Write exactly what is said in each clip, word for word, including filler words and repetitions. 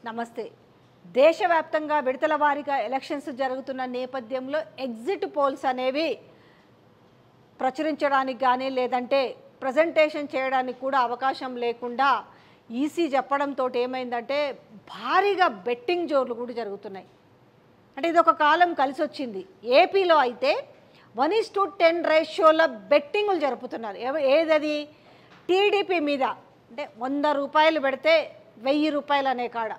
నమస్తే. దేశవ్యాప్తంగా విడతల వారీగా ఎలక్షన్స్ జరుగుతున్న నేపథ్యంలో ఎగ్జిట్ పోల్స్ అనేవి ప్రచురించడానికి కానీ లేదంటే ప్రజెంటేషన్ చేయడానికి కూడా అవకాశం లేకుండా ఈసీ చెప్పడంతో ఏమైందంటే భారీగా బెట్టింగ్ జోర్లు కూడా జరుగుతున్నాయి. అంటే ఇది ఒక కాలం కలిసి వచ్చింది. ఏపీలో అయితే వన్ ఈస్ టు టెన్ రేషియోల బెట్టింగులు జరుపుతున్నారు. ఏదది టీడీపీ మీద అంటే వంద రూపాయలు పెడితే వెయ్యి రూపాయలు అనే కాడ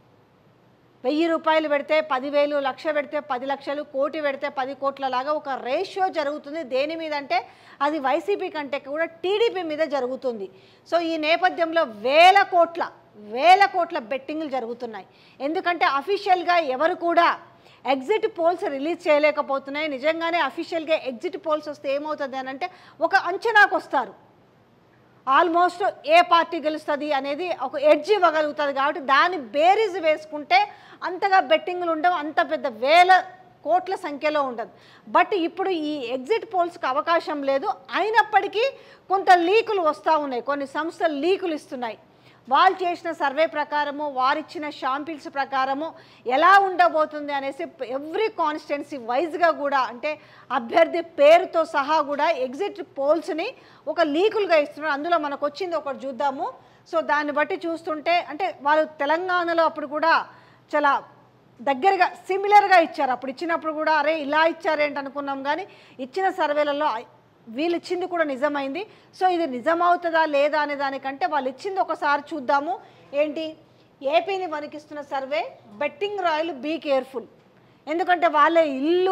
వెయ్యి రూపాయలు పెడితే పదివేలు, లక్ష పెడితే పది లక్షలు, కోటి పెడితే పది కోట్ల లాగా ఒక రేషియో జరుగుతుంది. దేని మీద అంటే అది వైసీపీ కంటే కూడా టీడీపీ మీద జరుగుతుంది. సో ఈ నేపథ్యంలో వేల కోట్ల వేల కోట్ల బెట్టింగ్లు జరుగుతున్నాయి. ఎందుకంటే అఫీషియల్గా ఎవరు కూడా ఎగ్జిట్ పోల్స్ రిలీజ్ చేయలేకపోతున్నాయి. నిజంగానే అఫీషియల్గా ఎగ్జిట్ పోల్స్ వస్తే ఏమవుతుంది అని అంటే ఒక అంచనాకు వస్తారు. ఆల్మోస్ట్ ఏ పార్టీ గెలుస్తుంది అనేది ఒక ఎడ్జ్ ఇవ్వగలుగుతుంది. కాబట్టి దాన్ని బేరీజ్ వేసుకుంటే అంతగా బెట్టింగ్లు ఉండవు, అంత పెద్ద వేల కోట్ల సంఖ్యలో ఉండదు. బట్ ఇప్పుడు ఈ ఎగ్జిట్ పోల్స్కి అవకాశం లేదు. అయినప్పటికీ కొంత లీకులు వస్తూ ఉన్నాయి. కొన్ని సంస్థలు లీకులు ఇస్తున్నాయి. వాళ్ళు చేసిన సర్వే ప్రకారము, వారిచ్చిన షాంపిల్స్ ప్రకారము ఎలా ఉండబోతుంది అనేసి ఎవ్రీ కాన్స్టిట్యున్సీ వైజ్గా కూడా అంటే అభ్యర్థి పేరుతో సహా కూడా ఎగ్జిట్ పోల్స్ని ఒక లీకులుగా ఇస్తున్నారు. అందులో మనకు వచ్చింది ఒకటి చూద్దాము. సో దాన్ని బట్టి చూస్తుంటే అంటే వాళ్ళు తెలంగాణలో అప్పుడు కూడా చాలా దగ్గరగా సిమిలర్గా ఇచ్చారు. అప్పుడు ఇచ్చినప్పుడు కూడా అరే ఇలా ఇచ్చారేంటి అనుకున్నాం, కానీ ఇచ్చిన సర్వేలలో వీళ్ళు ఇచ్చింది కూడా నిజమైంది. సో ఇది నిజమవుతుందా లేదా అనే దానికంటే వాళ్ళు ఇచ్చింది ఒకసారి చూద్దాము. ఏంటి ఏపీని వణికిస్తున్న సర్వే బెట్టింగ్ రాయలు బీ కేర్ఫుల్. ఎందుకంటే వాళ్ళ ఇల్లు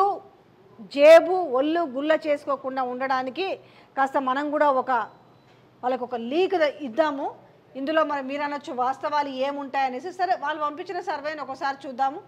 జేబు ఒళ్ళు గుల్ల చేసుకోకుండా ఉండడానికి కాస్త మనం కూడా ఒక వాళ్ళకు ఒక లీక్ ఇద్దాము. ఇందులో మరి మీరు అనొచ్చు వాస్తవాలు ఏముంటాయనేసి. సరే వాళ్ళు పంపించిన సర్వేని ఒకసారి చూద్దాము.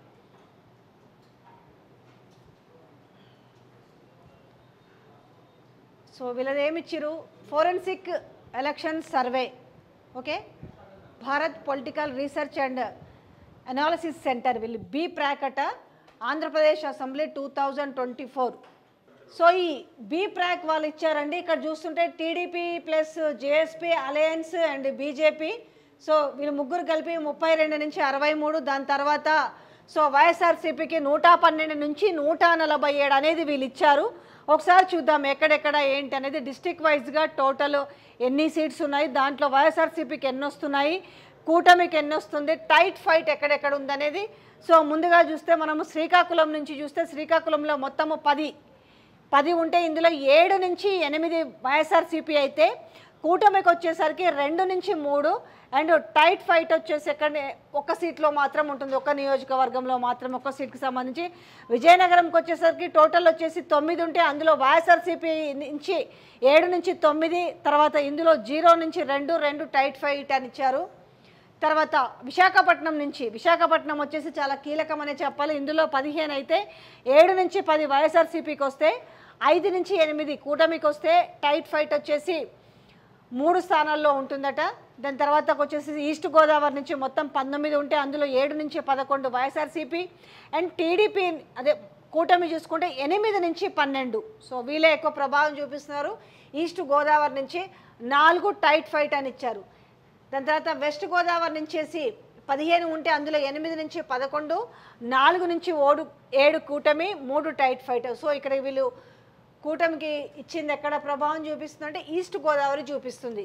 సో వీళ్ళది ఏమిచ్చారు, forensic election survey. Okay, Bharat political research and analysis centre వీళ్ళు బీ ప్రాక్ అట, Andhra Pradesh assembly two thousand twenty four. So ఈ బీ ప్రాక్ వాళ్ళు ఇచ్చారండి. ఇక్కడ చూస్తుంటే TDP plus JSP alliance and BJP, so వీళ్ళు ముగ్గురు కలిపి ముప్పై రెండు నుంచి అరవై మూడు. దాని తర్వాత సో వైఎస్ఆర్సీపీకి నూట పన్నెండు నుంచి నూట నలభై ఏడు అనేది వీళ్ళు ఇచ్చారు. ఒకసారి చూద్దాం ఎక్కడెక్కడ ఏంటి అనేది. డిస్ట్రిక్ట్ వైజ్గా టోటల్ ఎన్ని సీట్స్ ఉన్నాయి, దాంట్లో వైఎస్ఆర్సీపీకి ఎన్ని వస్తున్నాయి, కూటమికి ఎన్ని వస్తుంది, టైట్ ఫైట్ ఎక్కడెక్కడ ఉందనేది. సో ముందుగా చూస్తే మనము శ్రీకాకుళం నుంచి చూస్తే శ్రీకాకుళంలో మొత్తము పది పది ఉంటే ఇందులో ఏడు నుంచి ఎనిమిది వైఎస్ఆర్సీపీ అయితే కూటమికి వచ్చేసరికి రెండు నుంచి మూడు అండ్ టైట్ ఫైట్ వచ్చేసి ఎక్కడ ఒక సీట్లో మాత్రం ఉంటుంది, ఒక నియోజకవర్గంలో మాత్రం ఒక సీట్కి సంబంధించి. విజయనగరంకి వచ్చేసరికి టోటల్ వచ్చేసి తొమ్మిది ఉంటే అందులో వైఎస్ఆర్సీపీ నుంచి ఏడు నుంచి తొమ్మిది, తర్వాత ఇందులో జీరో నుంచి రెండు రెండు టైట్ ఫైట్ అని ఇచ్చారు. తర్వాత విశాఖపట్నం నుంచి విశాఖపట్నం వచ్చేసి చాలా కీలకమనే చెప్పాలి. ఇందులో పదిహేను అయితే ఏడు నుంచి పది వైఎస్ఆర్సీపీకి వస్తే ఐదు నుంచి ఎనిమిది కూటమికి వస్తే టైట్ ఫైట్ వచ్చేసి మూడు స్థానాల్లో ఉంటుందట. దాని తర్వాత వచ్చేసి ఈస్ట్ గోదావరి నుంచి మొత్తం పంతొమ్మిది ఉంటే అందులో ఏడు నుంచి పదకొండు వైఎస్ఆర్సీపీ అండ్ టీడీపీ అదే కూటమి చూసుకుంటే ఎనిమిది నుంచి పన్నెండు. సో వీళ్ళే ఎక్కువ ప్రభావం చూపిస్తున్నారు. ఈస్ట్ గోదావరి నుంచి నాలుగు టైట్ ఫైట్ అని ఇచ్చారు. దాని తర్వాత వెస్ట్ గోదావరి నుంచేసి పదిహేను ఉంటే అందులో ఎనిమిది నుంచి పదకొండు, నాలుగు నుంచి ఓడు ఏడు కూటమి, మూడు టైట్ ఫైట్. సో ఇక్కడ వీళ్ళు కూటమికి ఇచ్చింది ఎక్కడ ప్రభావం చూపిస్తుందంటే ఈస్ట్ గోదావరి చూపిస్తుంది.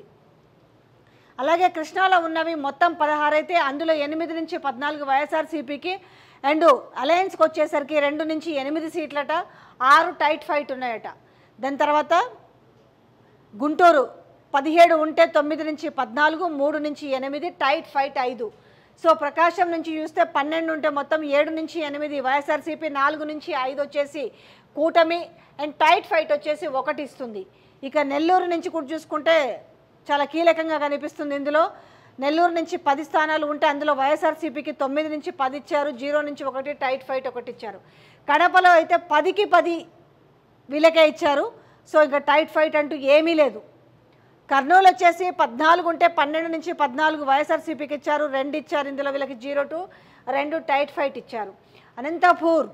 అలాగే కృష్ణాలో ఉన్నవి మొత్తం పదహారు అయితే అందులో ఎనిమిది నుంచి పద్నాలుగు వైఎస్ఆర్సీపీకి అండ్ అలయన్స్కి వచ్చేసరికి రెండు నుంచి ఎనిమిది సీట్లట, ఆరు టైట్ ఫైట్ ఉన్నాయట. దాని తర్వాత గుంటూరు పదిహేడు ఉంటే తొమ్మిది నుంచి పద్నాలుగు, మూడు నుంచి ఎనిమిది టైట్ ఫైట్ ఐదు. సో ప్రకాశం నుంచి చూస్తే పన్నెండు ఉంటే మొత్తం ఏడు నుంచి ఎనిమిది వైఎస్ఆర్సీపీ, నాలుగు నుంచి ఐదు వచ్చేసి కూటమి అండ్ టైట్ ఫైట్ వచ్చేసి ఒకటి ఇస్తుంది. ఇక నెల్లూరు నుంచి కూడా చూసుకుంటే చాలా కీలకంగా కనిపిస్తుంది. ఇందులో నెల్లూరు నుంచి పది స్థానాలు ఉంటే అందులో వైఎస్ఆర్సీపీకి తొమ్మిది నుంచి పది ఇచ్చారు, జీరో నుంచి ఒకటి టైట్ ఫైట్ ఒకటి ఇచ్చారు. కడపలో అయితే పదికి పది వీళ్ళకే ఇచ్చారు. సో ఇంకా టైట్ ఫైట్ అంటూ ఏమీ లేదు. కర్నూలు వచ్చేసి పద్నాలుగు ఉంటే పన్నెండు నుంచి పద్నాలుగు వైఎస్ఆర్సీపీకి ఇచ్చారు, రెండు ఇచ్చారు. ఇందులో వీళ్ళకి జీరో టు రెండు టైట్ ఫైట్ ఇచ్చారు. అనంతపూర్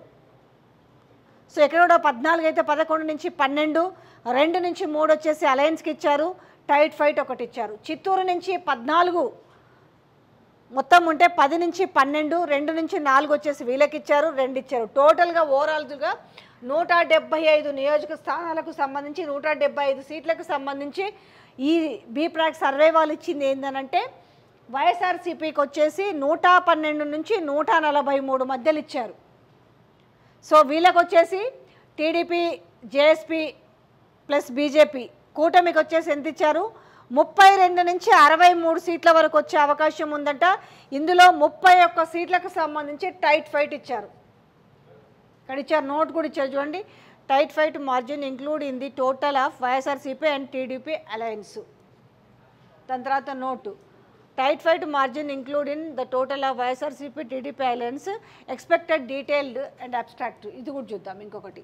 సో ఇక్కడ కూడా పద్నాలుగు అయితే పదకొండు నుంచి పన్నెండు, రెండు నుంచి మూడు వచ్చేసి అలయన్స్కి ఇచ్చారు, టైట్ ఫైట్ ఒకటి ఇచ్చారు. చిత్తూరు నుంచి పద్నాలుగు మొత్తం ఉంటే పది నుంచి పన్నెండు, రెండు నుంచి నాలుగు వచ్చేసి వీళ్ళకి ఇచ్చారు, రెండు ఇచ్చారు. టోటల్గా ఓవరాల్గా నూట డెబ్బై ఐదు నియోజక స్థానాలకు సంబంధించి నూట డెబ్బై ఐదు సీట్లకు సంబంధించి ఈ బీ ప్రాక్ సర్వే వాళ్ళు ఇచ్చింది ఏంటంటే వైఎస్ఆర్సీపీకి వచ్చేసి నూట పన్నెండు నుంచి నూట నలభై మూడు మధ్యలో ఇచ్చారు. సో వీళ్ళకి వచ్చేసి టీడీపీ, జేఎస్పీ ప్లస్ బీజేపీ కూటమికి వచ్చేసి ఎంత ఇచ్చారు, ముప్పై రెండు నుంచి అరవై మూడు సీట్ల వరకు వచ్చే అవకాశం ఉందంట. ఇందులో ముప్పై ఒక్క సీట్లకు సంబంధించి టైట్ ఫైట్ ఇచ్చారు. ఇక్కడ ఇచ్చారు, నోట్ కూడా ఇచ్చారు చూడండి. Tight fight margin include in the total of YSRCP and TDP alliance. దాని తర్వాత note, tight fight margin include in the total of YSRCP TDP alliance expected detailed and abstract. ఇది కూడా చూద్దాం. ఇంకొకటి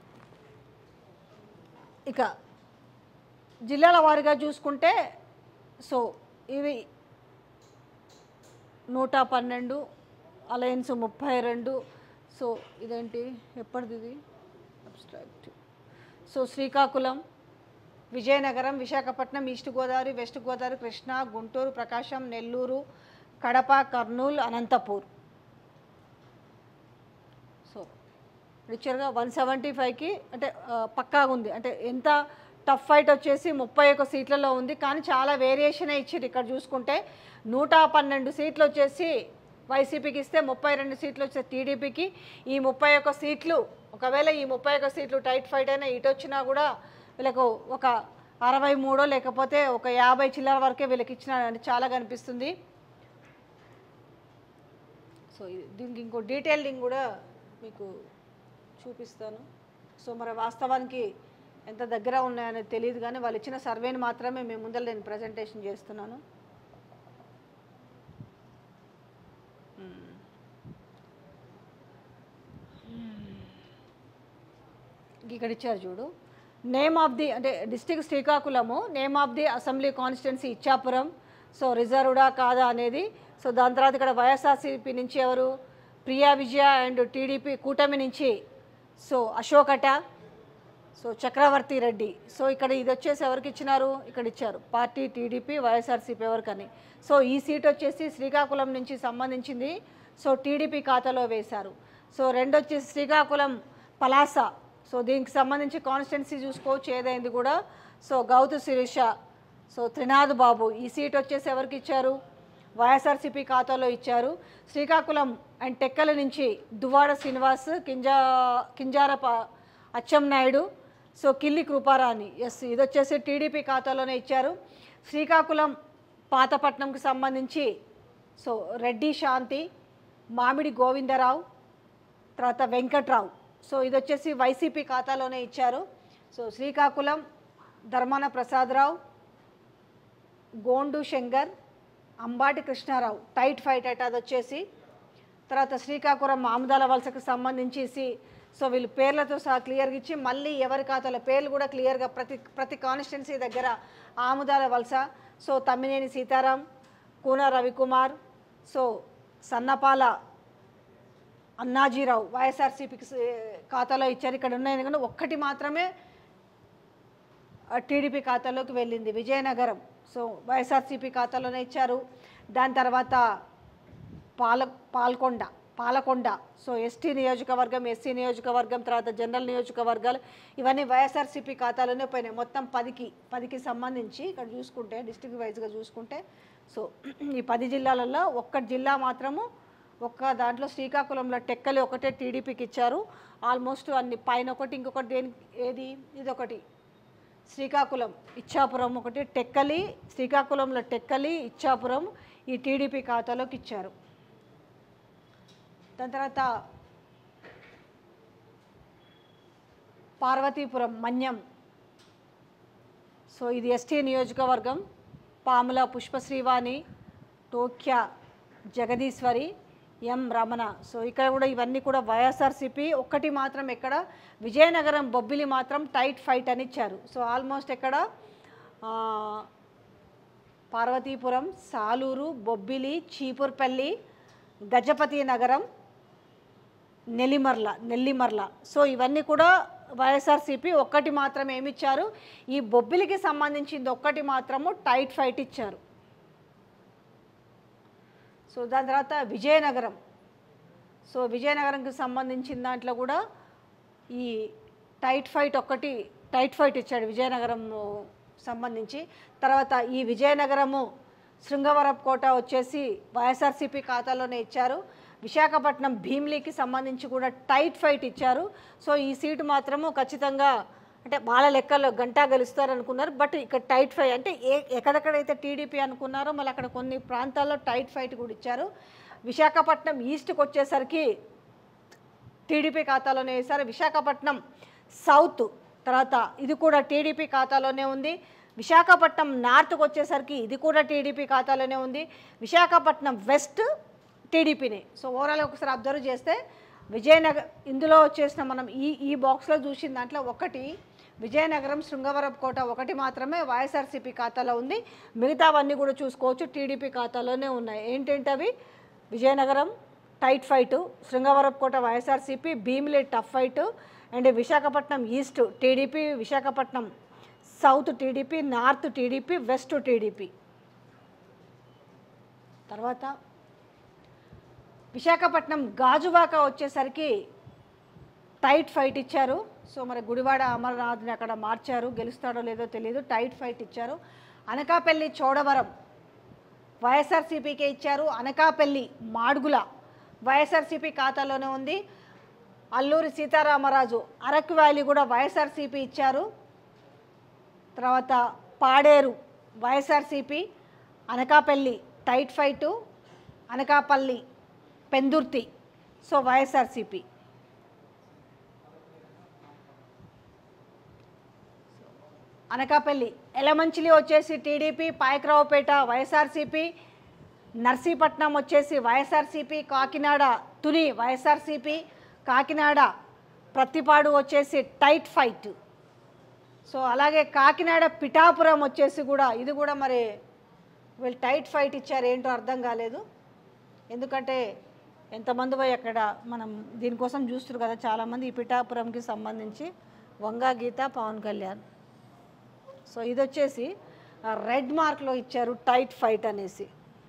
ఇక జిల్లాల వారీగా చూసుకుంటే సో ఇవి నూట పన్నెండు, అలయన్స్ ముప్పై రెండు. సో ఇదేంటి ఎప్పటిది ఇది abstract. So Srikakulam, Vizianagaram, Visakhapatnam, East Godavari, West Godavari, Krishna, Guntur, Prakasam, Nellore, Kadapa, Kurnool, Anantapur. So రిచర్గా వన్ సెవెంటీ ఫైవ్కి అంటే పక్కాగా ఉంది. అంటే ఎంత టఫ్ ఫైట్ వచ్చేసి ముప్పై ఒక్క సీట్లలో ఉంది, కానీ చాలా వేరియేషనే ఇచ్చారు. ఇక్కడ చూసుకుంటే నూట పన్నెండు సీట్లు వచ్చేసి వైసీపీకి ఇస్తే ముప్పై రెండు సీట్లు వచ్చే టీడీపీకి. ఈ ముప్పై ఒక్క సీట్లు ఒకవేళ ఈ ముప్పై ఒక్క సీట్లు టైట్ ఫైట్ అయినా ఇటు వచ్చినా కూడా వీళ్ళకు ఒక అరవై మూడో లేకపోతే ఒక యాభై చిల్లర వరకే వీళ్ళకి ఇచ్చిన చాలా కనిపిస్తుంది. సో దీనికి ఇంకో డీటెయిలింగ్ కూడా మీకు చూపిస్తాను. సో మరి వాస్తవానికి ఎంత దగ్గర ఉన్నాయనేది తెలియదు, కానీ వాళ్ళు ఇచ్చిన సర్వేని మాత్రమే మేము ముందర నేను ప్రజెంటేషన్ చేస్తున్నాను. ఇక్కడ ఇచ్చారు చూడు, నేమ్ ఆఫ్ ది అంటే district Srikakulam, name of the assembly constituency Ichchapuram. So రిజర్వ్డా కాదా అనేది. సో దాని తర్వాత ఇక్కడ వైఎస్ఆర్సీపీ నుంచి ఎవరు, ప్రియా విజయ అండ్ టీడీపీ కూటమి నుంచి సో అశోకట, సో చక్రవర్తి రెడ్డి. సో ఇక్కడ ఇది వచ్చేసి ఎవరికి ఇచ్చినారు, ఇక్కడ ఇచ్చారు పార్టీ టీడీపీ, వైఎస్ఆర్సీపీ ఎవరికని. సో ఈ సీట్ వచ్చేసి శ్రీకాకుళం నుంచి సంబంధించింది. సో టీడీపీ ఖాతాలో వేశారు. సో రెండు వచ్చేసి శ్రీకాకుళం పలాస. సో దీనికి సంబంధించి కాన్స్టిట్యున్సీ చూసుకోవచ్చు ఏదైంది కూడా. సో గౌతు శిరీష, సో త్రినాథ్ బాబు ఈ సీట్ వచ్చేసి ఎవరికి ఇచ్చారు, వైఎస్ఆర్సీపీ ఖాతాలో ఇచ్చారు. శ్రీకాకుళం అండ్ టెక్కల నుంచి దువ్వాడ శ్రీనివాస్, కింజా కింజారప అచ్చెన్నాయుడు, సో కిల్లి కృపారాణి. ఎస్ ఇది వచ్చేసి టీడీపీ ఖాతాలోనే ఇచ్చారు. శ్రీకాకుళం పాతపట్నంకి సంబంధించి సో రెడ్డి శాంతి, మామిడి గోవిందరావు, తర్వాత వెంకట్రావు. సో ఇది వచ్చేసి వైసీపీ ఖాతాలోనే ఇచ్చారు. So Srikakulam Dharmana Prasada Rao, Gondu Shankar, Ambati Krishna Rao tight fight at అది వచ్చేసి. తర్వాత శ్రీకాకుళం ఆముదాల వలసకు సంబంధించి సో వీళ్ళు పేర్లతో సహా క్లియర్గా ఇచ్చి మళ్ళీ ఎవరి ఖాతాల పేర్లు కూడా క్లియర్గా ప్రతి ప్రతి కాన్స్టిట్యున్సీ దగ్గర Amadalavalasa, so Tammineni Sitaram, Kuna Ravi Kumar, so Sannapala Annaji Rao వైఎస్ఆర్సీపీకి ఖాతాలో ఇచ్చారు. ఇక్కడ ఉన్నాయి ఎందుకంటే ఒక్కటి మాత్రమే టీడీపీ ఖాతాలోకి వెళ్ళింది, విజయనగరం. సో వైఎస్ఆర్సీపీ ఖాతాలోనే ఇచ్చారు. దాని తర్వాత పాల పాల్కొండ పాలకొండ సో ఎస్టీ నియోజకవర్గం, ఎస్సీ నియోజకవర్గం, తర్వాత జనరల్ నియోజకవర్గాలు ఇవన్నీ వైఎస్ఆర్సీపీ ఖాతాలోనే పోయినాయి. మొత్తం పదికి పదికి సంబంధించి ఇక్కడ చూసుకుంటే డిస్ట్రిక్ట్ వైజ్గా చూసుకుంటే సో ఈ పది జిల్లాలలో ఒక్క జిల్లా మాత్రము ఒక్క దాంట్లో శ్రీకాకుళంలో టెక్కలి ఒకటే టీడీపీకి ఇచ్చారు. ఆల్మోస్ట్ అన్ని పైన ఒకటి ఇంకొకటి దేనికి ఏది ఇది ఒకటి శ్రీకాకుళం ఇచ్చాపురం ఒకటి, టెక్కలి శ్రీకాకుళంలో టెక్కలి ఇచ్చాపురం ఈ టీడీపీ ఖాతాలోకి ఇచ్చారు. దాని తర్వాత పార్వతీపురం మన్యం, సో ఇది ఎస్టీ నియోజకవర్గం, పాముల పుష్పశ్రీవాణి, టోక్యా జగదీశ్వరి, ఎం రమణ. సో ఇక్కడ కూడా ఇవన్నీ కూడా వైఎస్ఆర్సీపీ. ఒక్కటి మాత్రం ఎక్కడ విజయనగరం బొబ్బిలి మాత్రం టైట్ ఫైట్ అని ఇచ్చారు. సో ఆల్మోస్ట్ ఎక్కడ పార్వతీపురం, సాలూరు, బొబ్బిలి, చీపుర్పల్లి, గజపతి నగరం, నెల్లిమర్ల నెల్లిమర్ల సో ఇవన్నీ కూడా వైఎస్ఆర్సీపీ. ఒక్కటి మాత్రం ఏమిచ్చారు, ఈ బొబ్బిలికి సంబంధించింది ఒక్కటి మాత్రము టైట్ ఫైట్ ఇచ్చారు. సో దాని తర్వాత విజయనగరం. సో విజయనగరంకి సంబంధించిన దాంట్లో కూడా ఈ టైట్ ఫైట్ ఒక్కటి టైట్ ఫైట్ ఇచ్చాడు విజయనగరం సంబంధించి. తర్వాత ఈ విజయనగరము శృంగవరపు కోట వచ్చేసి వైఎస్ఆర్సీపీ ఖాతాలోనే ఇచ్చారు. విశాఖపట్నం భీమిలీకి సంబంధించి కూడా టైట్ ఫైట్ ఇచ్చారు. సో ఈ సీటు మాత్రము ఖచ్చితంగా అంటే వాళ్ళ లెక్కల్లో గంటా గెలుస్తారు అనుకున్నారు. బట్ ఇక్కడ టైట్ ఫైట్ అంటే ఏ ఎక్కడెక్కడైతే టీడీపీ అనుకున్నారో మళ్ళీ అక్కడ కొన్ని ప్రాంతాల్లో టైట్ ఫైట్ కూడా ఇచ్చారు. విశాఖపట్నం ఈస్ట్కి వచ్చేసరికి టీడీపీ ఖాతాలోనే వేశారు. విశాఖపట్నం సౌత్ తర్వాత ఇది కూడా టీడీపీ ఖాతాలోనే ఉంది. విశాఖపట్నం నార్త్కి వచ్చేసరికి ఇది కూడా టీడీపీ ఖాతాలోనే ఉంది. విశాఖపట్నం వెస్ట్ టీడీపీని. సో ఓవరాల్ ఒకసారి అబ్జర్వ్ చేస్తే విజయనగర్ ఇందులో వచ్చేసిన మనం ఈ ఈ బాక్స్లో చూసిన దాంట్లో ఒకటి విజయనగరం శృంగవరపు కోట ఒకటి మాత్రమే వైఎస్ఆర్సీపీ ఖాతాలో ఉంది. మిగతావన్నీ కూడా చూసుకోవచ్చు టీడీపీ ఖాతాలోనే ఉన్నాయి. ఏంటంటే అవి Vizianagaram tight fight, Srungavarapu Kota YSRCP, Bheemili tough fight, and Visakhapatnam east TDP, Visakhapatnam south TDP, north TDP, west TDP. తర్వాత విశాఖపట్నం గాజువాక వచ్చేసరికి టైట్ ఫైట్ ఇచ్చారు. సో మరి గుడివాడ అమర్నాథ్ని అక్కడ మార్చారు, గెలుస్తాడో లేదో తెలియదు. టైట్ ఫైట్ ఇచ్చారు. అనకాపల్లి చోడవరం వైఎస్ఆర్సీపీకే ఇచ్చారు. అనకాపల్లి మాడుగుల వైఎస్ఆర్సీపీ ఖాతాలోనే ఉంది. అల్లూరి సీతారామరాజు అరకు వ్యాలీ కూడా వైఎస్ఆర్సీపీ ఇచ్చారు. తర్వాత Paderu YSRCP, Anakapalli tight fight, Anakapalli Pendurthi so YSRCP. Anakapalli Elamanchili వచ్చేసి టీడీపీ, పాయకరావుపేట వైఎస్ఆర్సీపీ, నర్సీపట్నం వచ్చేసి వైఎస్ఆర్సీపీ, కాకినాడ తుని వైఎస్ఆర్సీపీ, కాకినాడ ప్రత్తిపాడు వచ్చేసి టైట్ ఫైట్. సో అలాగే కాకినాడ పిఠాపురం వచ్చేసి కూడా ఇది కూడా మరి వీళ్ళు టైట్ ఫైట్ ఇచ్చారు. ఏంటో అర్థం కాలేదు. ఎందుకంటే ఎంతమంది పోయి అక్కడ మనం దీనికోసం చూస్తారు కదా చాలామంది. ఈ పిఠాపురంకి సంబంధించి వంగా గీత, పవన్ కళ్యాణ్. సో ఇది వచ్చేసి రెడ్ మార్క్లో ఇచ్చారు టైట్ ఫైట్ అనేసి.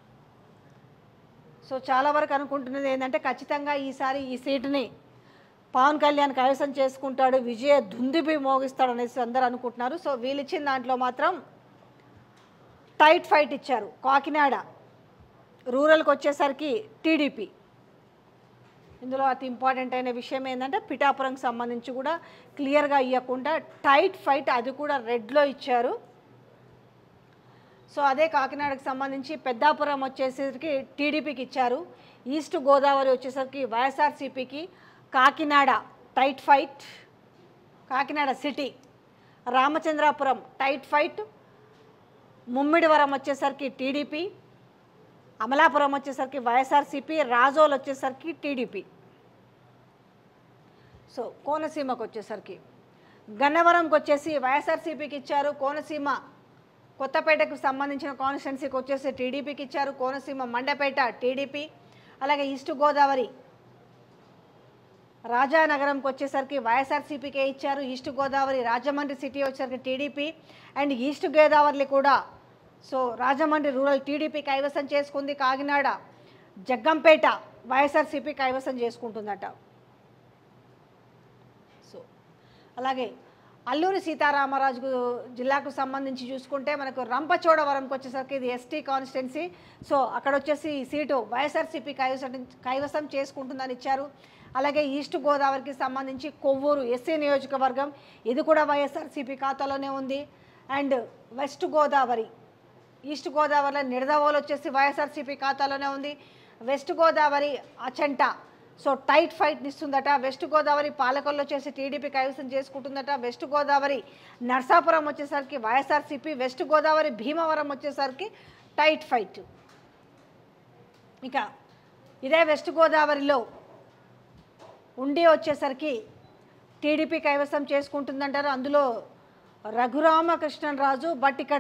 సో చాలా వరకు అనుకుంటున్నది ఏంటంటే ఖచ్చితంగా ఈసారి ఈ సీటుని పవన్ కళ్యాణ్ కైవసం చేసుకుంటాడు, విజయ దుందుబి మోగిస్తాడు అనేసి అందరూ అనుకుంటున్నారు. సో వీళ్ళు ఇచ్చిన దాంట్లో మాత్రం టైట్ ఫైట్ ఇచ్చారు. కాకినాడ రూరల్కి వచ్చేసరికి టీడీపీ. ఇందులో అతి ఇంపార్టెంట్ అయిన విషయం ఏంటంటే పిఠాపురంకి సంబంధించి కూడా క్లియర్గా ఇవ్వకుండా టైట్ ఫైట్ అది కూడా రెడ్లో ఇచ్చారు. సో అదే కాకినాడకు సంబంధించి పెద్దాపురం వచ్చేసరికి టీడీపీకి ఇచ్చారు. ఈస్ట్ గోదావరి వచ్చేసరికి వైఎస్ఆర్సీపీకి, Kakinada tight fight, Kakinada city, Ramachandrapuram tight fight, Mummidivaram వచ్చేసరికి టీడీపీ, అమలాపురం వచ్చేసరికి వైఎస్ఆర్సీపీ, రాజోల్ వచ్చేసరికి టీడీపీ. సో కోనసీమకు వచ్చేసరికి గన్నవరంకి వచ్చేసి వైఎస్ఆర్సీపీకి ఇచ్చారు. కోనసీమ కొత్తపేటకు సంబంధించిన కాన్స్టిట్యున్సీకి వచ్చేసి టీడీపీకి ఇచ్చారు. కోనసీమ మండపేట టీడీపీ. అలాగే ఈస్ట్ గోదావరి రాజానగరంకి వచ్చేసరికి వైఎస్ఆర్సీపీకే ఇచ్చారు. ఈస్ట్ గోదావరి రాజమండ్రి సిటీ వచ్చేసరికి టీడీపీ. అండ్ ఈస్ట్ గోదావరి కూడా సో రాజమండ్రి రూరల్ టీడీపీ కైవసం చేసుకుంది. కాకినాడ జగ్గంపేట వైఎస్ఆర్సీపీ కైవసం చేసుకుంటుందట. సో అలాగే అల్లూరి సీతారామరాజు జిల్లాకు సంబంధించి చూసుకుంటే మనకు రంపచోడవరంకి వచ్చేసరికి ఇది ఎస్టీ కాన్స్టిట్యున్సీ. సో అక్కడ వచ్చేసి ఈ సీటు వైఎస్ఆర్సీపీ కైవసం కైవసం చేసుకుంటుందని ఇచ్చారు. అలాగే ఈస్ట్ గోదావరికి సంబంధించి కొవ్వూరు ఎస్సీ నియోజకవర్గం ఇది కూడా వైఎస్ఆర్సీపీ ఖాతాలోనే ఉంది. అండ్ వెస్ట్ గోదావరి ఈస్ట్ గోదావరిలో నిడదవోలు వచ్చేసి వైఎస్ఆర్సీపీ ఖాతాలోనే ఉంది. West Godavari Achanta so tight ఫైట్ని ఇస్తుందట. వెస్ట్ గోదావరి పాలకొల్లు వచ్చేసి టీడీపీ కైవసం చేసుకుంటుందట. వెస్ట్ గోదావరి నర్సాపురం వచ్చేసరికి వైఎస్ఆర్సీపీ, వెస్ట్ గోదావరి భీమవరం వచ్చేసరికి టైట్ ఫైట్. ఇక ఇదే వెస్ట్ గోదావరిలో ఉండి వచ్చేసరికి టీడీపీ కైవసం చేసుకుంటుందంటారు. అందులో రఘురామకృష్ణరాజు బట్ ఇక్కడ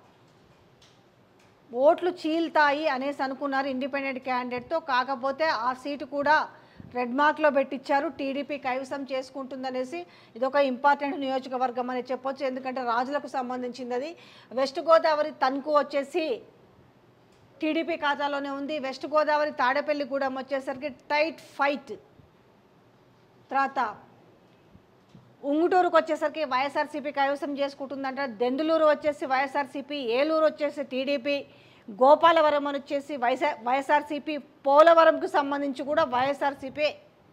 ఓట్లు చీల్తాయి అనేసి అనుకున్నారు ఇండిపెండెంట్ క్యాండిడేట్తో. కాకపోతే ఆ సీటు కూడా రెడ్ మార్క్లో పెట్టించారు. టీడీపీ కైవసం చేసుకుంటుందనేసి ఇదొక ఇంపార్టెంట్ నియోజకవర్గం అని చెప్పొచ్చు. ఎందుకంటే రాజులకు సంబంధించింది అది. వెస్ట్ గోదావరి తణుకు వచ్చేసి టీడీపీ ఖాతాలోనే ఉంది. వెస్ట్ గోదావరి తాడేపల్లిగూడెం వచ్చేసరికి టైట్ ఫైట్. తర్వాత ఉంగుటూరుకు వచ్చేసరికి వైఎస్ఆర్సీపీ కైవసం చేసుకుంటుందంట. దెందులూరు వచ్చేసి వైఎస్ఆర్సీపీ, ఏలూరు వచ్చేసి టీడీపీ, గోపాలవరం అని వచ్చేసి వైఎస్ఆ వైఎస్ఆర్సీపీ, పోలవరంకు సంబంధించి కూడా వైఎస్ఆర్సీపీ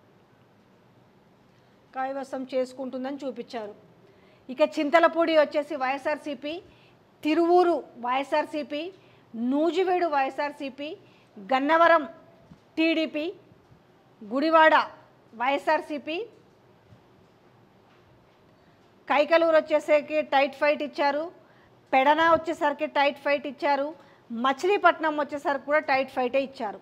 కైవసం చేసుకుంటుందని చూపించారు. ఇక చింతలపూడి వచ్చేసి YSRCP, Tiruvuru YSRCP, Nuzvid YSRCP, Gannavaram TDP, Gudivada YSRCP, Kaikaluru వచ్చేసరికి టైట్ ఫైట్ ఇచ్చారు, పెడన వచ్చేసరికి టైట్ ఫైట్ ఇచ్చారు, మచిలీపట్నం వచ్చేసరికి కూడా టైట్ ఫైటే ఇచ్చారు.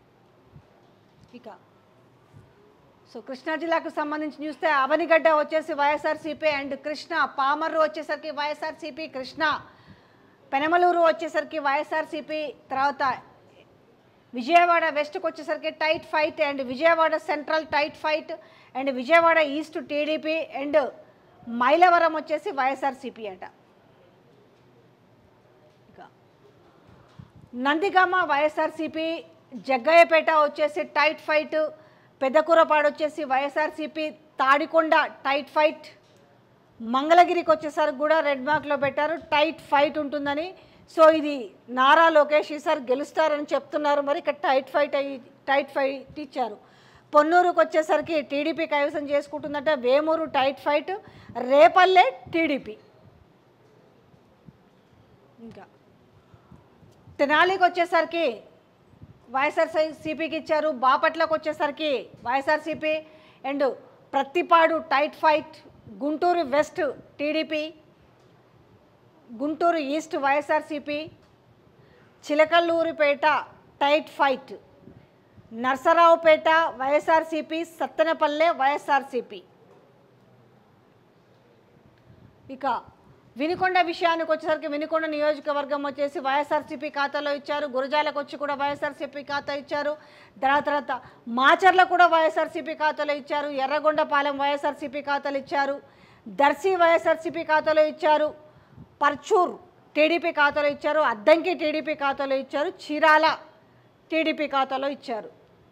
ఇక సో కృష్ణా జిల్లాకు సంబంధించి చూస్తే అవనిగడ్డ వచ్చేసి వైఎస్ఆర్సీపీ అండ్ కృష్ణ, పామర్రు వచ్చేసరికి వైఎస్ఆర్సీపీ కృష్ణ, పెనమలూరు వచ్చేసరికి వైఎస్ఆర్సీపీ, తర్వాత విజయవాడ వెస్ట్కి వచ్చేసరికి tight fight and Vijayawada central tight fight and Vijayawada east TDP and Mylavaram వచ్చేసి వైఎస్ఆర్సీపీ అట. ఇక నందిగామ వైఎస్ఆర్సీపీ, జగ్గయ్యపేట వచ్చేసి టైట్ ఫైట్, పెద్దకూరపాడు వచ్చేసి వైఎస్ఆర్సీపీ, తాడికొండ టైట్ ఫైట్, మంగళగిరికి వచ్చేసరికి కూడా రెడ్ మార్క్లో పెట్టారు, టైట్ ఫైట్ ఉంటుందని. సో ఇది నారా లోకేష్ ఈసారి గెలుస్తారని చెప్తున్నారు. మరి ఇక్కడ టైట్ ఫైట్ అయ్యి టైట్ ఫైట్ ఇచ్చారు. పొన్నూరుకు వచ్చేసరికి టీడీపీ కైవసం చేసుకుంటుందంటే, Vemuru tight fight, Repalle TDP. ఇంకా తెనాలికి వచ్చేసరికి వైఎస్ఆర్సీపీకి ఇచ్చారు, బాపట్లకు వచ్చేసరికి YSRCP and Prathipadu tight fight, Guntur west TDP, Guntur east YSRCP, Chilakaluripet tight fight, Narasaraopet YSRCP, Sattenapalle YSRCP. ఇక వినుకొండ విషయానికి వచ్చేసరికి వినుకొండ నియోజకవర్గం వచ్చేసి వైఎస్ఆర్సీపీ ఖాతాలో ఇచ్చారు, గురజాలకు వచ్చి కూడా వైఎస్ఆర్సీపీ ఖాతా ఇచ్చారు, తర్వాత తర్వాత మాచర్ల కూడా వైఎస్ఆర్సీపీ ఖాతాలో ఇచ్చారు, ఎర్రగొండపాలెం వైఎస్ఆర్సీపీ ఖాతాలు ఇచ్చారు, దర్శి వైఎస్ఆర్సీపీ ఖాతాలో ఇచ్చారు, పర్చూర్ టీడీపీ ఖాతాలో ఇచ్చారు, అద్దంకి టీడీపీ ఖాతాలో ఇచ్చారు, చీరాల టీడీపీ ఖాతాలో ఇచ్చారు.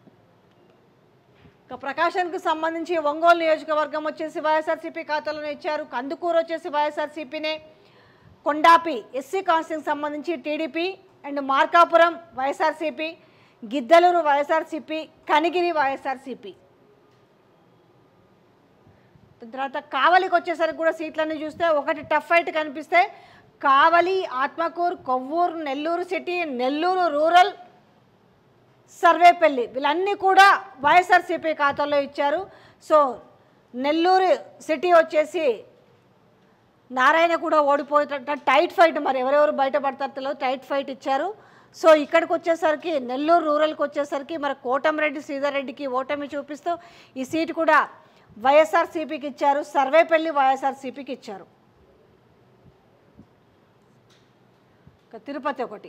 ఇక ప్రకాశానికి సంబంధించి ఒంగోలు నియోజకవర్గం వచ్చేసి వైఎస్ఆర్సీపీ ఖాతాలోనే ఇచ్చారు, కందుకూరు వచ్చేసి వైఎస్ఆర్సీపీనే, కొండాపి ఎస్సీ కాన్స్టిట్యూన్సీకి సంబంధించి TDP and Markapuram YSRCP, Giddalur YSRCP, Kanigiri YSRCP. తర్వాత కావలికి వచ్చేసరికి కూడా సీట్లన్నీ చూస్తే ఒకటి టఫ్ ఫైట్ కనిపిస్తే కావలి, ఆత్మకూరు, కొవ్వూరు, నెల్లూరు సిటీ, నెల్లూరు రూరల్, సర్వేపల్లి వీళ్ళన్నీ కూడా వైఎస్ఆర్సీపీ ఖాతాలో ఇచ్చారు. సో నెల్లూరు సిటీ వచ్చేసి నారాయణ కూడా ఓడిపోయేట టైట్ ఫైట్, మరి ఎవరెవరు బయటపడతారో తెలియదు, టైట్ ఫైట్ ఇచ్చారు. సో ఇక్కడికి వచ్చేసరికి నెల్లూరు రూరల్కి వచ్చేసరికి మరి కోటంరెడ్డి శ్రీధర్ రెడ్డికి ఓటమి చూపిస్తూ ఈ సీటు కూడా వైఎస్ఆర్సీపీకి ఇచ్చారు, సర్వేపల్లి వైఎస్ఆర్సీపీకి ఇచ్చారు. తిరుపతి ఒకటి,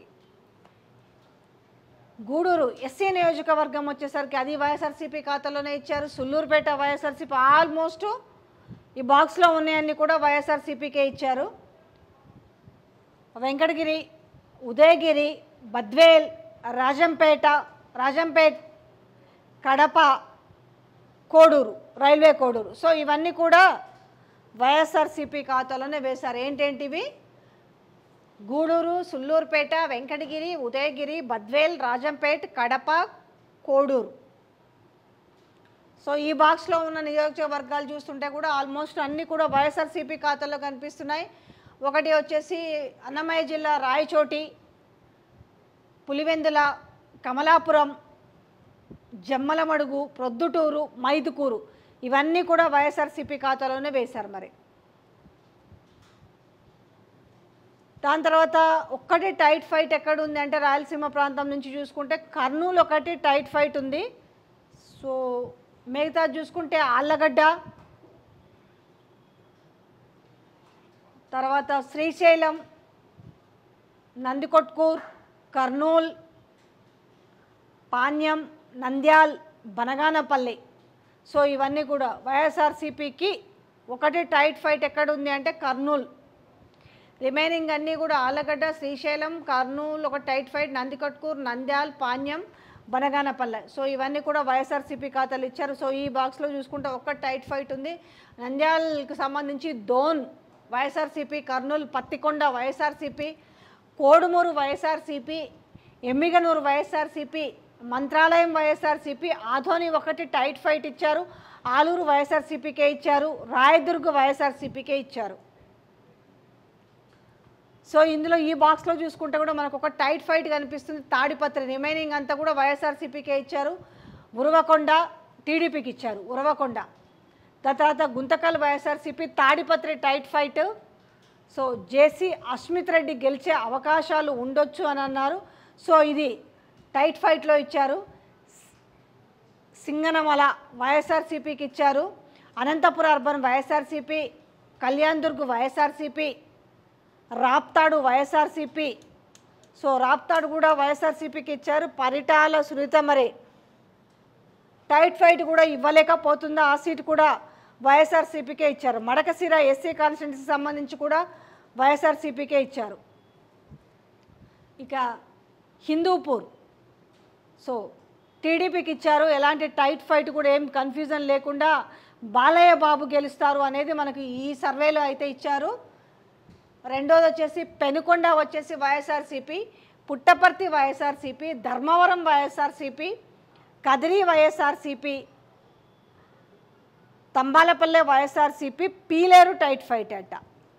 గూడూరు ఎస్సీ నియోజకవర్గం వచ్చేసరికి అది వైఎస్ఆర్సీపీ ఖాతాలోనే ఇచ్చారు, సుల్లూరుపేట వైఎస్ఆర్సీపీ, ఆల్మోస్ట్ ఈ బాక్స్లో ఉన్నాయన్నీ కూడా వైఎస్ఆర్సీపీకే ఇచ్చారు. వెంకటగిరి, ఉదయగిరి, బద్వేల్, రాజంపేట, రాజంపేట్, కడప, కోడూరు, రైల్వే కోడూరు. సో ఇవన్నీ కూడా వైఎస్ఆర్సీపీ ఖాతాలోనే వేశారు. ఏంటేంటివి? గూడూరు, సుల్లూరుపేట, వెంకటగిరి, ఉదయగిరి, బద్వేల్, రాజంపేట్, కడప, కోడూరు. సో ఈ బాక్స్లో ఉన్న నియోజకవర్గాలు చూస్తుంటే కూడా ఆల్మోస్ట్ అన్నీ కూడా వైఎస్ఆర్సీపీ ఖాతాలో కనిపిస్తున్నాయి. ఒకటి వచ్చేసి అన్నమయ్య జిల్లా రాయచోటి, పులివెందుల, కమలాపురం, జమ్మలమడుగు, ప్రొద్దుటూరు, మైదుకూరు ఇవన్నీ కూడా వైఎస్ఆర్సీపీ ఖాతాలోనే వేశారు. మరి దాని తర్వాత ఒక్కటి టైట్ ఫైట్ ఎక్కడ ఉంది అంటే రాయలసీమ ప్రాంతం నుంచి చూసుకుంటే కర్నూలు ఒకటి టైట్ ఫైట్ ఉంది. సో మిగతా చూసుకుంటే ఆళ్ళగడ్డ, తర్వాత శ్రీశైలం, నందికొట్కూర్, కర్నూల్, పాణ్యం, నంద్యాల్, బనగానపల్లి. సో ఇవన్నీ కూడా వైఎస్ఆర్సీపీకి ఒకటి టైట్ ఫైట్ ఎక్కడ ఉంది అంటే కర్నూల్. రిమైనింగ్ అన్నీ కూడా ఆలగడ్డ, శ్రీశైలం, కర్నూలు ఒక tight fight, Nandikotkur, Nandyal, Panyam, Banaganapalle. So ఇవన్నీ కూడా వైఎస్ఆర్సీపీ ఖాతాలు ఇచ్చారు. సో ఈ బాక్స్లో చూసుకుంటే ఒక్క టైట్ ఫైట్ ఉంది. నంద్యాలకు సంబంధించి దోన్ వైఎస్ఆర్సీపీ, కర్నూలు పత్తికొండ వైఎస్ఆర్సీపీ, కోడుమూరు వైఎస్ఆర్సీపీ, ఎమ్మిగనూరు వైఎస్ఆర్సీపీ, మంత్రాలయం వైఎస్ఆర్సీపీ, ఆధోని ఒకటి టైట్ ఫైట్ ఇచ్చారు. ఆలూరు వైఎస్ఆర్సీపీకే ఇచ్చారు. రాయదుర్గ్ వైఎస్ఆర్సీపీకే ఇచ్చారు. సో ఇందులో ఈ బాక్స్లో చూసుకుంటే కూడా మనకు ఒక టైట్ ఫైట్ కనిపిస్తుంది. తాడిపత్రి రిమైనింగ్ అంతా కూడా వైఎస్ఆర్సీపీకే ఇచ్చారు. ఉరవకొండ టీడీపీకి ఇచ్చారు. ఉరవకొండ తర్వాత Guntakal YSRCP, Tadipatri tight fight. So JC Asmith Reddy గెలిచే అవకాశాలు ఉండొచ్చు అని అన్నారు. సో ఇది టైట్ ఫైట్లో ఇచ్చారు. సింగనమల వైఎస్ఆర్సీపీకి ఇచ్చారు. Anantapur urban YSRCP, Kalyandurg YSRCP, Raptadu YSRCP. So Raptadu కూడా వైఎస్ఆర్సీపీకి ఇచ్చారు. పరిటాల సునీత మరి టైట్ ఫైట్ కూడా ఇవ్వలేకపోతుందా, ఆ సీటు కూడా వైఎస్ఆర్సీపీకే ఇచ్చారు. మడకశిర ఎస్సీ కాన్స్టిట్యున్సీకి సంబంధించి కూడా వైఎస్ఆర్సీపీకే ఇచ్చారు. ఇక హిందూపూర్ సో టీడీపీకి ఇచ్చారు. ఎలాంటి టైట్ ఫైట్ కూడా ఏం కన్ఫ్యూజన్ లేకుండా బాలయ్య బాబు గెలుస్తారు అనేది మనకు ఈ సర్వేలో అయితే ఇచ్చారు. రెండోది వచ్చేసి పెనుకొండ వచ్చేసి YSRCP, Puttaparthi YSRCP, Dharmavaram YSRCP, Kadiri YSRCP, Thamballapalle YSRCP, Pileru tight fight అట.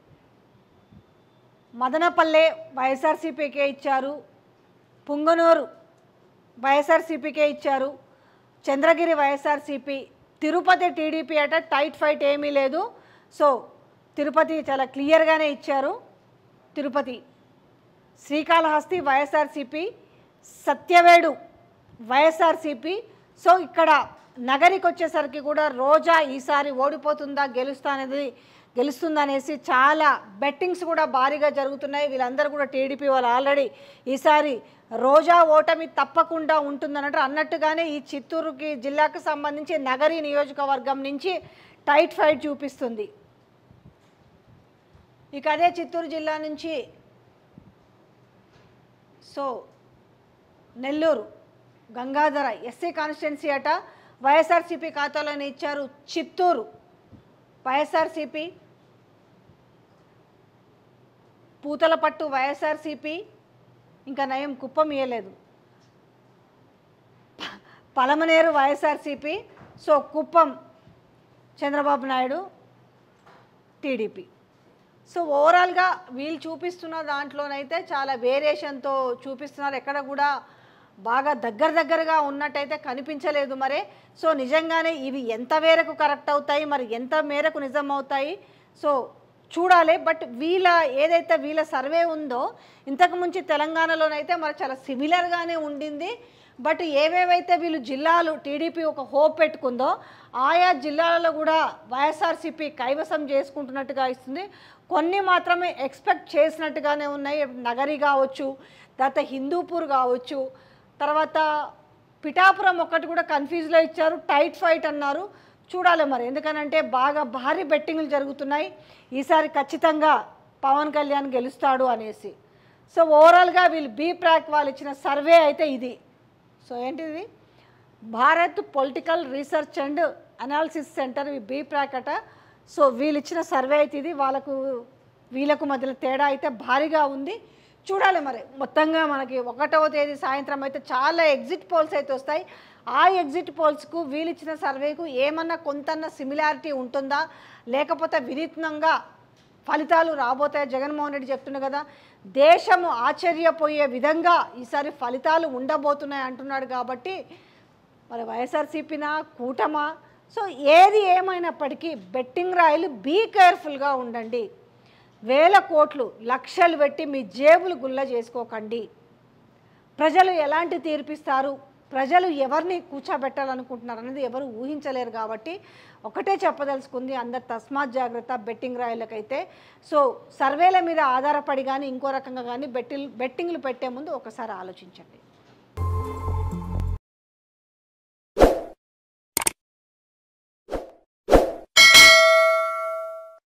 మదనపల్లె వైఎస్ఆర్సీపీకే ఇచ్చారు. పుంగనూరు వైఎస్ఆర్సీపీకే ఇచ్చారు. చంద్రగిరి వైఎస్ఆర్సీపీ, తిరుపతి టీడీపీ అట. టైట్ ఫైట్ ఏమీ లేదు. సో తిరుపతి చాలా క్లియర్గానే ఇచ్చారు. Tirupati Srikalahasti YSRCP, Satyavedu YSRCP. So ఇక్కడ నగరికి వచ్చేసరికి కూడా రోజా ఈసారి ఓడిపోతుందా గెలుస్తా అనేది గెలుస్తుందనేసి చాలా బెట్టింగ్స్ కూడా భారీగా జరుగుతున్నాయి. వీళ్ళందరూ కూడా టీడీపీ వాళ్ళు ఆల్రెడీ ఈసారి రోజా ఓటమి తప్పకుండా ఉంటుందన్నట్టు అన్నట్టుగానే ఈ చిత్తూరుకి జిల్లాకు సంబంధించి నగరి నియోజకవర్గం నుంచి టైట్ ఫైట్ చూపిస్తుంది. ఇక అదే చిత్తూరు జిల్లా నుంచి so Nellore Gangadhara SC constituency అట. వైఎస్ఆర్సీపీ ఖాతాలోనే ఇచ్చారు. చిత్తూరు వైఎస్ఆర్సీపీ, పూతలపట్టు వైఎస్ఆర్సీపీ, ఇంకా నయం కుప్పం ఇయ్యలేదు, Palamaner YSRCP. So Kuppam Chandrababu Naidu TDP. So ఓవరాల్గా వీళ్ళు చూపిస్తున్న దాంట్లోనైతే చాలా వేరియేషన్తో చూపిస్తున్నారు. ఎక్కడ కూడా బాగా దగ్గర దగ్గరగా ఉన్నట్టయితే కనిపించలేదు మరే. సో నిజంగానే ఇవి ఎంత మేరకు కరెక్ట్ అవుతాయి, మరి ఎంత మేరకు నిజం అవుతాయి సో చూడాలి. బట్ వీళ్ళ ఏదైతే వీళ్ళ సర్వే ఉందో ఇంతకుముంచి తెలంగాణలోనైతే మరి చాలా సిమిలర్గానే ఉండింది. బట్ ఏవేవైతే వీళ్ళు జిల్లాలు టీడీపీ ఒక హోప్ పెట్టుకుందో ఆయా జిల్లాలలో కూడా వైఎస్ఆర్సీపీ కైవసం చేసుకుంటున్నట్టుగా ఇస్తుంది. కొన్ని మాత్రమే ఎక్స్పెక్ట్ చేసినట్టుగానే ఉన్నాయి. నగరి కావచ్చు, తర్వాత హిందూపూర్ కావచ్చు, తర్వాత పిఠాపురం ఒక్కటి కూడా కన్ఫ్యూజ్లో ఇచ్చారు. టైట్ ఫైట్ అన్నారు. చూడాలి మరి, ఎందుకనంటే బాగా భారీ బెట్టింగ్లు జరుగుతున్నాయి. ఈసారి ఖచ్చితంగా పవన్ కళ్యాణ్ గెలుస్తాడు అనేసి. సో ఓవరాల్గా వీళ్ళు బీ ప్రాక్ వాళ్ళు ఇచ్చిన సర్వే అయితే ఇది. సో ఏంటిది, Bharat political research and analysis centre B ప్రాక్ అట. సో వీళ్ళు ఇచ్చిన సర్వే అయితే ఇది. వాళ్ళకు వీళ్ళకు మధ్యలో తేడా అయితే భారీగా ఉంది. చూడాలి మరి. మొత్తంగా మనకి ఒకటవ తేదీ సాయంత్రం అయితే చాలా ఎగ్జిట్ పోల్స్ అయితే వస్తాయి. ఆ ఎగ్జిట్ పోల్స్కు వీళ్ళు ఇచ్చిన సర్వేకు ఏమన్నా కొంతన్న సిమిలారిటీ ఉంటుందా, లేకపోతే వినూత్నంగా ఫలితాలు రాబోతాయి. జగన్మోహన్ రెడ్డి చెప్తున్నా కదా, దేశము ఆశ్చర్యపోయే విధంగా ఈసారి ఫలితాలు ఉండబోతున్నాయి అంటున్నాడు. కాబట్టి మరి వైఎస్ఆర్సీపీనా కూటమా, సో ఏది ఏమైనప్పటికీ బెట్టింగ్ రాయలు బీ కేర్ఫుల్గా ఉండండి. వేల కోట్లు లక్షలు పెట్టి మీ జేబులు గుల్ల చేసుకోకండి. ప్రజలు ఎలాంటి తీర్పిస్తారు, ప్రజలు ఎవరిని కూర్చోబెట్టాలనుకుంటున్నారు అనేది ఎవరు ఊహించలేరు. కాబట్టి ఒకటే చెప్పదలుచుకుంది, అందరు తస్మాత్ జాగ్రత్త బెట్టింగ్ రాయలకైతే. సో సర్వేల మీద ఆధారపడి కానీ ఇంకో రకంగా కానీ బెట్టింగ్ బెట్టింగ్లు పెట్టే ముందు ఒకసారి ఆలోచించండి.